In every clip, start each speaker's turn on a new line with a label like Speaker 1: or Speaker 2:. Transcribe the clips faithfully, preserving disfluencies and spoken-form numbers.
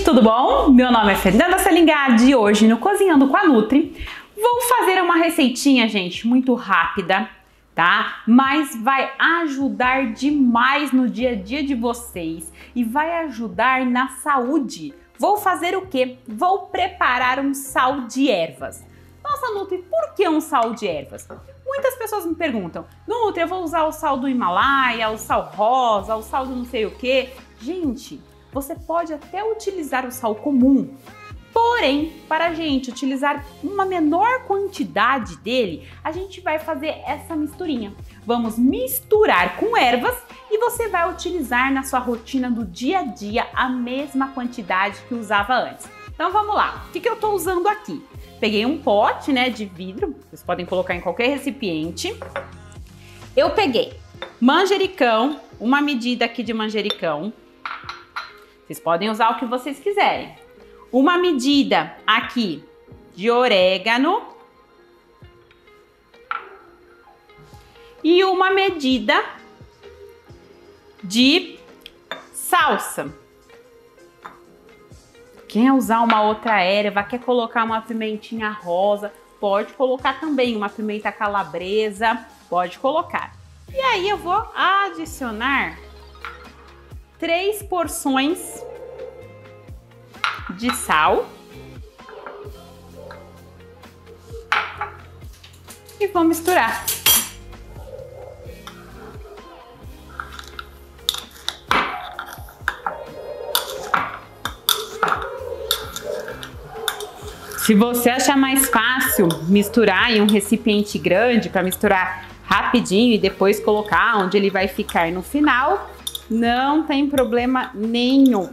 Speaker 1: tudo bom? Meu nome é Fernanda Salingard e hoje no Cozinhando com a Nutri vou fazer uma receitinha, gente, muito rápida, tá? Mas vai ajudar demais no dia a dia de vocês e vai ajudar na saúde. Vou fazer o quê? Vou preparar um sal de ervas. Nossa, Nutri, por que um sal de ervas? Muitas pessoas me perguntam, Nutri, eu vou usar o sal do Himalaia, o sal rosa, o sal do não sei o quê. Gente, você pode até utilizar o sal comum, porém, para a gente utilizar uma menor quantidade dele, a gente vai fazer essa misturinha. Vamos misturar com ervas e você vai utilizar na sua rotina do dia a dia a mesma quantidade que usava antes. Então vamos lá, o que, que eu estou usando aqui? Peguei um pote, né, de vidro, vocês podem colocar em qualquer recipiente. Eu peguei manjericão, uma medida aqui de manjericão. Vocês podem usar o que vocês quiserem. Uma medida aqui de orégano. E uma medida de salsa. Quem usar uma outra erva, quer colocar uma pimentinha rosa, pode colocar também uma pimenta calabresa, pode colocar. E aí eu vou adicionar três porções de sal e vou misturar. Se você achar mais fácil misturar em um recipiente grande para misturar rapidinho e depois colocar onde ele vai ficar no final, não tem problema nenhum.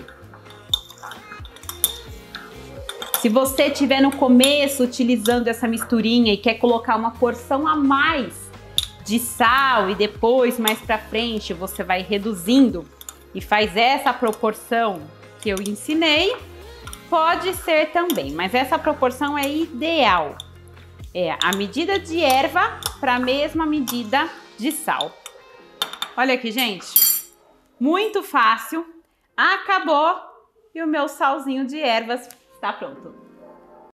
Speaker 1: Se você estiver no começo utilizando essa misturinha e quer colocar uma porção a mais de sal e depois mais para frente você vai reduzindo e faz essa proporção que eu ensinei, pode ser também, mas essa proporção é ideal. É a medida de erva para a mesma medida de sal. Olha aqui, gente. Muito fácil. Acabou e o meu salzinho de ervas está pronto.